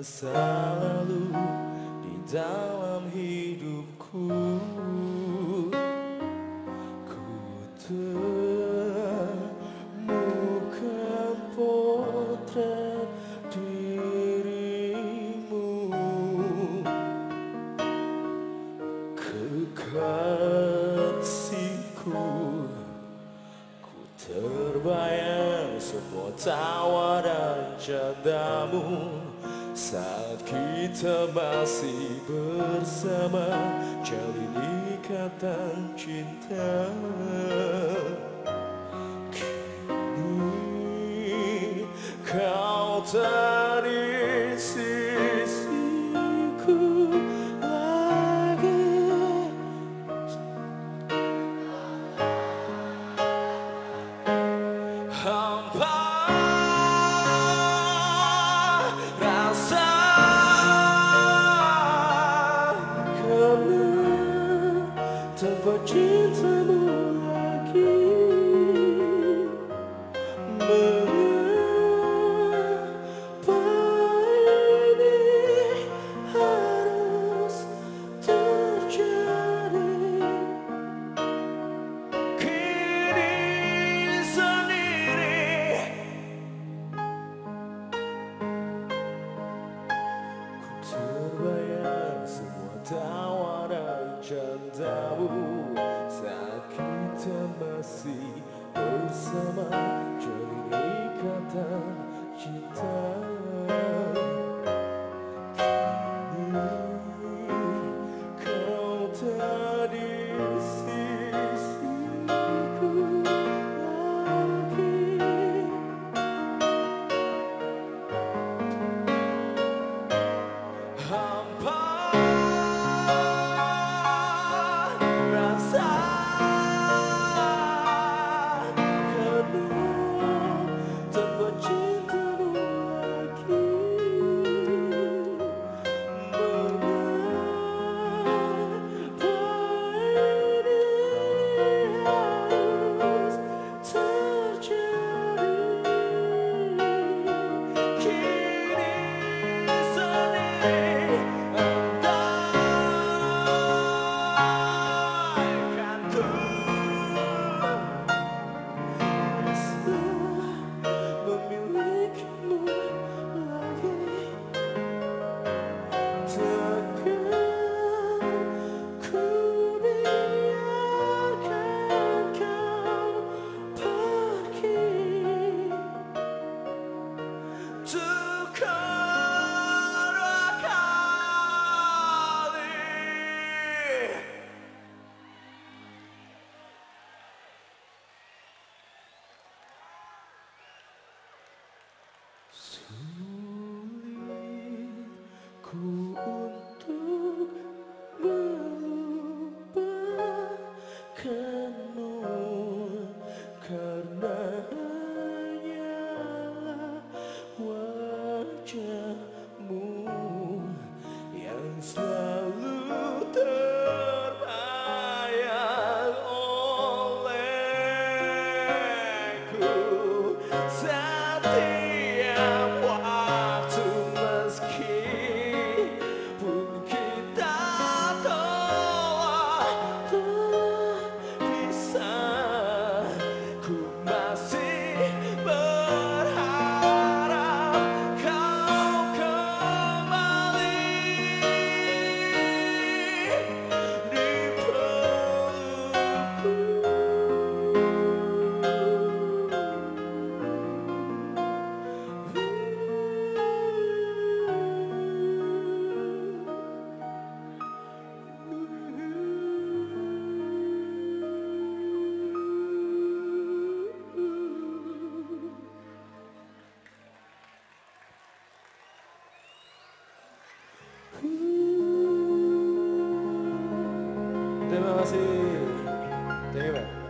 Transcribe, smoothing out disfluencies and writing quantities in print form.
masa lalu di dalam hidupku. Ku temukan potret dirimu, kekasihku. Ku terbayang semua tawa dan candamu saat kita masih bersama, jalin ikatan cinta. Kini kau tak di sisiku lagi. Hampa rasa karena tanpa cintamu lagi. Mengapa ini harus terjadi? Kini sendiri ku terbayang semua tawa dan candamu saat kita masih bersama, jalin ikatan cinta. Kini kau tak di sisiku lagi. Hampa rasa tanpa cintamu lagi. Mengapa ini harus terjadi? Kini sendiri andaikan ku memilikimu lagi, takkan ku biarkan kau pergi untuk kedua kali. Sulitku untuk melupakanmu karena hanyalah wajahmu yang selalu terbayang olehku setiap waktu, meskipun kita telah terpisah. Ku masih berharap kau kembali di pelukku. Terima kasih. Thank you, man.